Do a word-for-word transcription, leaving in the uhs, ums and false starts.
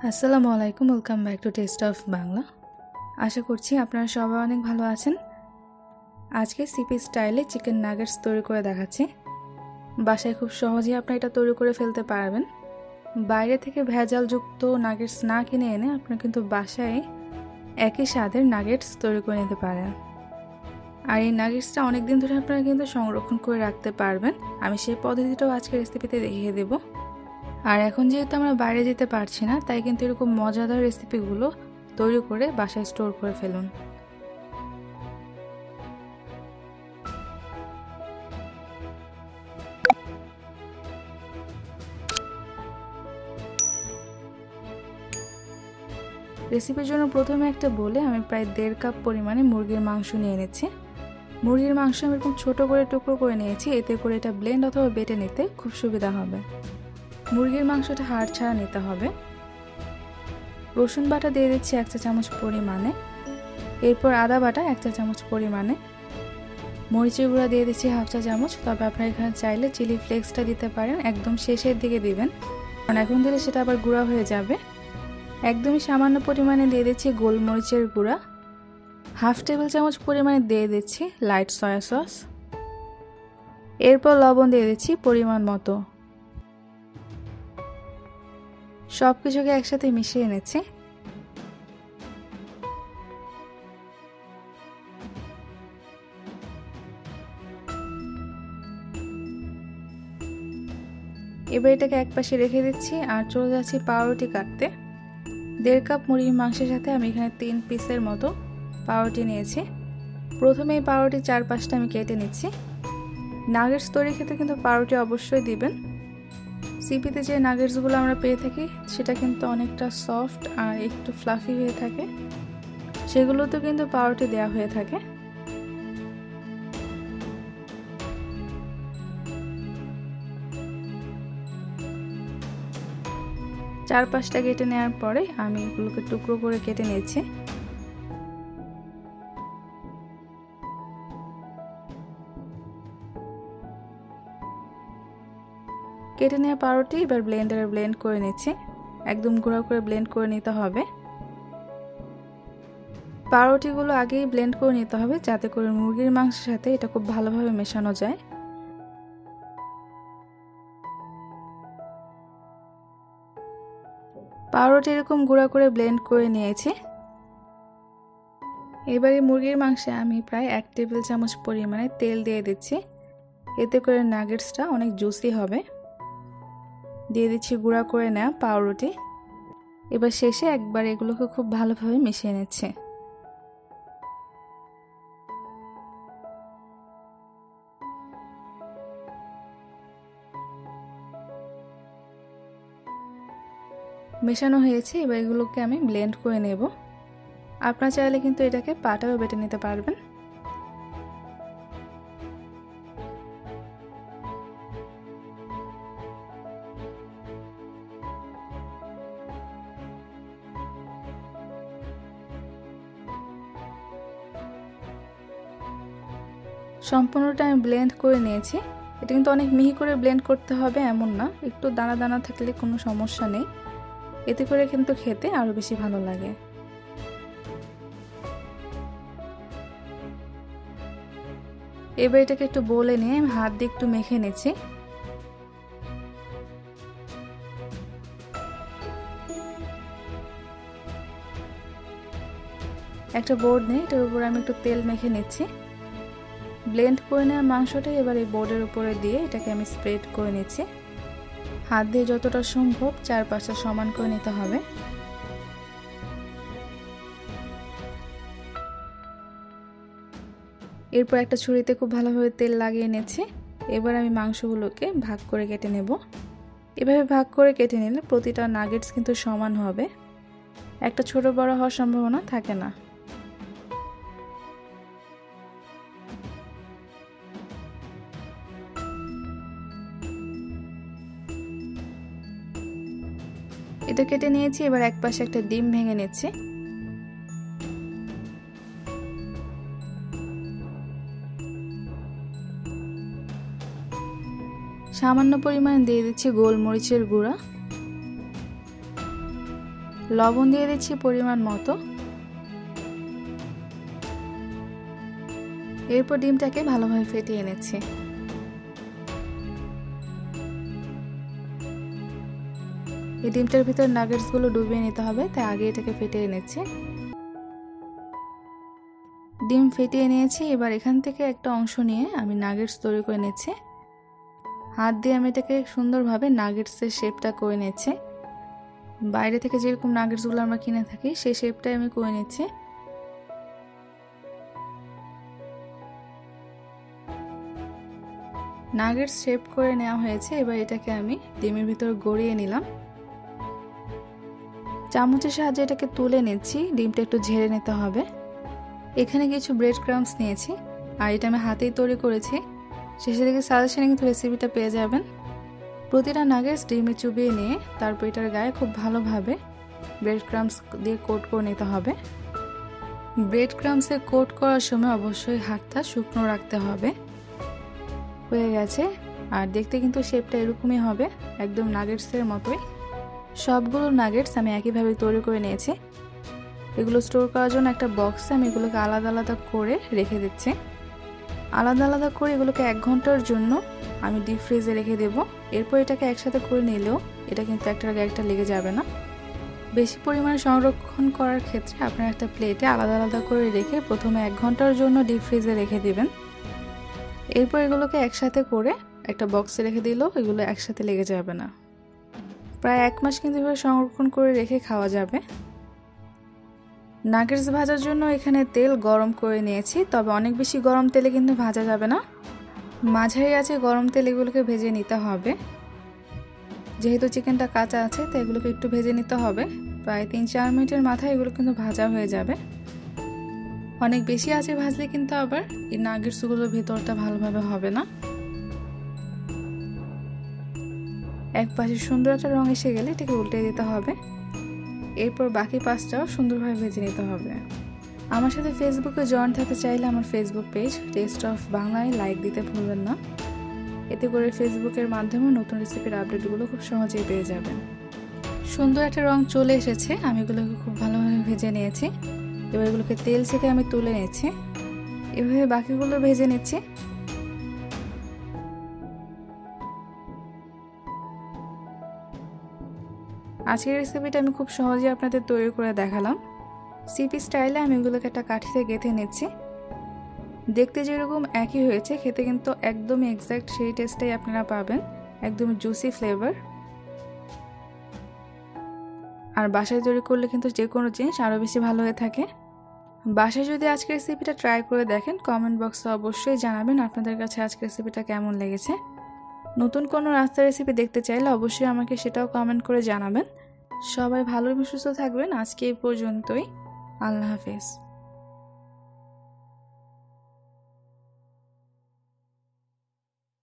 আসসালামু আলাইকুম, welcome back to taste of Bangla. আশা করছি আপনারা সবাই অনেক ভালো আছেন। আজকে সিপি স্টাইলে চিকেন নাগেটস তৈরি করে দেখাচ্ছি। বাসায় খুব সহজেই আপনি এটা তৈরি করে ফেলতে পারবেন। বাইরে থেকে ভেজালযুক্ত নাগেটস না কিনে এনে আপনি কিন্তু বাসায় একই স্বাদের নাগেটস তৈরি করে নিতে পারেন। আর এই নাগেটসটা অনেক দিন ধরে আপনারা কিন্তু সংরক্ষণ করে রাখতে পারবেন। আমি সেই পদ্ধতিটাও আজকে রেসিপিতে দেখিয়ে দেবো। আর এখন যেহেতু আমরা বাইরে যেতে পারছি না, তাই কিন্তু এরকম মজাদার রেসিপিগুলো তৈরি করে বাসায় স্টোর করে ফেলুন। রেসিপির জন্য প্রথমে একটা বলে আমি প্রায় দেড় কাপ পরিমাণে মুরগির মাংস নিয়ে নিচ্ছি। মুরগির মাংস আমি এরকম ছোট করে টুকরো করে নিয়েছি, এতে করে এটা ব্লেন্ড অথবা বেটে নিতে খুব সুবিধা হবে। মুরগির মাংসটা হাড় ছাড়া নিতে হবে। রসুন বাটা দিয়ে দিচ্ছি এক চা চামচ পরিমাণে, এরপর আদা বাটা এক চা চামচ পরিমাণে, মরিচের গুঁড়া দিয়ে দিচ্ছি হাফ চা চামচ। তবে আপনারা এখানে চাইলে চিলি ফ্লেক্সটা দিতে পারেন, একদম শেষের দিকে দিবেন, কারণ এখন দিলে সেটা আবার গুঁড়া হয়ে যাবে। একদমই সামান্য পরিমাণে দিয়ে দিচ্ছি গোলমরিচের গুঁড়া, হাফ টেবিল চামচ পরিমাণে দিয়ে দিচ্ছি লাইট সয়া সস, এরপর লবণ দিয়ে দিচ্ছি পরিমাণ মতো। সব কিছুকে একসাথে মিশিয়ে নিচ্ছি। এবার এটাকে এক পাশে রেখে দিচ্ছি আর চলে যাচ্ছি পাউরুটি কাটতে। দেড় কাপ মুরগির মাংসের সাথে আমি এখানে তিন পিসের মতো পাউরুটি নিয়েছি। প্রথমে এই পাউরুটির চার পাঁচটা আমি কেটে নিচ্ছি। নাগেটস তৈরি খেতে কিন্তু পাউরুটি অবশ্যই দিবেন। সিপিতে যে নাগেটসগুলো আমরা পেয়ে থাকি সেটা কিন্তু অনেকটা সফট আর একটু ফ্লাফি হয়ে থাকে, সেগুলোতেও কিন্তু পাউরুটি দেওয়া হয়ে থাকে। চার পাঁচটা কেটে নেওয়ার পরে আমি এগুলোকে টুকরো করে কেটে নিয়েছি। কেটে নেওয়া পাউরুটি এবার ব্লেন্ডারে ব্লেন্ড করে নিচ্ছি। একদম গুঁড়ো করে ব্লেন্ড করে নিতে হবে। পাউরুটিগুলো আগেই ব্লেন্ড করে নিতে হবে, যাতে করে মুরগির মাংসের সাথে এটা খুব ভালোভাবে মেশানো যায়। পাউরুটি এরকম গুঁড়া করে ব্লেন্ড করে নিয়েছি। এবারে মুরগির মাংসে আমি প্রায় এক টেবিল চামচ পরিমাণে তেল দিয়ে দিচ্ছি, এতে করে নাগেটসটা অনেক জুসি হবে। দিয়ে দিচ্ছি গুঁড়া করে নেওয়া পাউরুটি। এবার শেষে একবার এগুলোকে খুব ভালোভাবে মিশিয়ে নিচ্ছে। মেশানো হয়েছে, এবার এগুলোকে আমি ব্লেন্ড করে নেব। আপনারা চাইলে কিন্তু এটাকে পাটাও বেটে নিতে পারবেন। সম্পূর্ণটা আমি ব্লেন্ড করে নিয়েছি। এটা কিন্তু অনেক মিহি করে ব্লেন্ড করতে হবে এমন না, একটু দানা দানা থাকলে কোনো সমস্যা নেই, এতে করে কিন্তু খেতে আরো বেশি ভালো লাগে। এবার এটাকে একটু বলে নিয়ে আমি হাত দিয়ে একটু মেখে নিচ্ছি। একটা বোর্ড নিয়ে এটার উপর আমি একটু তেল মেখে নিচ্ছি। ব্লেন্ড করে নেওয়া মাংসটা এবার এই বোর্ডের উপরে দিয়ে এটাকে আমি স্প্রেড করে নিচ্ছি। হাত দিয়ে যতটা সম্ভব চারপাশটা সমান করে নিতে হবে। এরপর একটা ছুরিতে খুব ভালোভাবে তেল লাগিয়ে নিচ্ছি। এবার আমি মাংসগুলোকে ভাগ করে কেটে নেব। এভাবে ভাগ করে কেটে নিলে প্রতিটা নাগেটস কিন্তু সমান হবে, একটা ছোট বড় হওয়ার সম্ভাবনা থাকে না। এটা কেটে নিয়েছি। এবার এক পাশে একটা ডিম ভেঙে নিচ্ছি। সামান্য পরিমাণে দিয়ে দিচ্ছি গোলমরিচের গুঁড়া, লবণ দিয়ে দিচ্ছি পরিমাণ মতো। এরপর ডিমটাকে ভালোভাবে ফেটিয়ে নিচ্ছি। এই ডিমটার ভিতর নাগেটসগুলো ডুবিয়ে নিতে হবে, তাই আগে এটাকে ফেটিয়ে নিচ্ছি। ডিম ফেটিয়ে নিয়েছি। এবার এখান থেকে একটা অংশ নিয়ে আমি নাগেটস তৈরি করে নিচ্ছি। হাত দিয়ে আমি এটাকে সুন্দরভাবে নাগেটসের শেপটা করে নিচ্ছি। বাইরে থেকে যেরকম নাগেটসগুলো আমরা কিনে থাকি সেই শেপটাই আমি করে নিচ্ছি। নাগেটস শেপ করে নেওয়া হয়েছে। এবার এটাকে আমি ডিমের ভিতর গড়িয়ে নিলাম। চামচের সাহায্যে এটাকে তুলে নিচ্ছি। ডিমটা একটু ঝেড়ে নিতে হবে। এখানে কিছু ব্রেড ক্রাম্বস নিয়েছি, আর এটা আমি হাতেই তৈরি করেছি। শেষে থেকে সাজেশনে কিন্তু রেসিপিটা পেয়ে যাবেন। প্রতিটা নাগেটস ডিমে চুবিয়ে নিয়ে তারপর এটার গায়ে খুব ভালোভাবে ব্রেড ক্রাম্বস দিয়ে কোট করে নিতে হবে। ব্রেড ক্রাম্বসে কোট করার সময় অবশ্যই হাতটা শুকনো রাখতে হবে। হয়ে গেছে। আর দেখতে কিন্তু শেপটা এরকমই হবে, একদম নাগেটসের মতোই। সবগুলো নাগেটস আমি একইভাবে তৈরি করে নিয়েছি। এগুলো স্টোর করার জন্য একটা বক্সে আমি এগুলোকে আলাদা আলাদা করে রেখে দিচ্ছি। আলাদা আলাদা করে এগুলোকে এক ঘন্টার জন্য আমি ডিপ ফ্রিজে রেখে দেব। এরপর এটাকে একসাথে করে নিলেও এটা কিন্তু একটার গায়ে একটা লেগে যাবে না। বেশি পরিমাণে সংরক্ষণ করার ক্ষেত্রে আপনারা একটা প্লেটে আলাদা আলাদা করে রেখে প্রথমে এক ঘন্টার জন্য ডিপ ফ্রিজে রেখে দেবেন। এরপর এগুলোকে একসাথে করে একটা বক্সে রেখে দিলেও এগুলো একসাথে লেগে যাবে না। প্রায় এক মাস কিন্তু এভাবে সংরক্ষণ করে রেখে খাওয়া যাবে। নাগেটস ভাজার জন্য এখানে তেল গরম করে নিয়েছি, তবে অনেক বেশি গরম তেলে কিন্তু ভাজা যাবে না। মাঝারি আছে গরম তেল এগুলোকে ভেজে নিতে হবে। যেহেতু চিকেনটা কাঁচা আছে তাই এগুলোকে একটু ভেজে নিতে হবে। প্রায় তিন চার মিনিটের মাথায় এগুলো কিন্তু ভাজা হয়ে যাবে। অনেক বেশি আছে ভাজলে কিন্তু আবার এই নাগেটসগুলোর ভেতরটা ভালোভাবে হবে না। এক পাশে সুন্দর একটা রং এসে গেলে এটাকে উল্টে দিতে হবে। এরপর বাকি পাঁচটাও সুন্দরভাবে ভেজে নিতে হবে। আমার সাথে ফেসবুকে জয়েন থাকতে চাইলে আমার ফেসবুক পেজ টেস্ট অফ বাংলায় লাইক দিতে ভুলবেন না। এতে করে ফেসবুকের মাধ্যমে নতুন রেসিপির আপডেটগুলো খুব সহজেই পেয়ে যাবেন। সুন্দর একটা রং চলে এসেছে। আমি এগুলোকে খুব ভালোভাবে ভেজে নিয়েছি। এবার এগুলোকে তেল থেকে আমি তুলে নিচ্ছি। এভাবে বাকিগুলো ভেজে নিচ্ছি। আজকের রেসিপিটা আমি খুব সহজেই আপনাদের তৈরি করে দেখালাম। সিপি স্টাইলে আমি এগুলোকে একটা কাঠিতে গেঁথে নিচ্ছি। দেখতে যেরকম একই হয়েছে, খেতে কিন্তু একদমই এক্স্যাক্ট সেই টেস্টটাই আপনারা পাবেন, একদম জুসি ফ্লেভার। আর বাসায় তৈরি করলে কিন্তু যে কোনো জিনিস আরও বেশি ভালো হয়ে থাকে। বাসায় যদি আজকের রেসিপিটা ট্রাই করে দেখেন, কমেন্ট বক্সে অবশ্যই জানাবেন আপনাদের কাছে আজকের রেসিপিটা কেমন লেগেছে। নতুন কোনো রাস্তার রেসিপি দেখতে চাইলে অবশ্যই আমাকে সেটাও কমেন্ট করে জানাবেন। সবাই ভালো এবং সুস্থ থাকবেন। আজকে এই পর্যন্তই। আল্লাহ হাফেজ।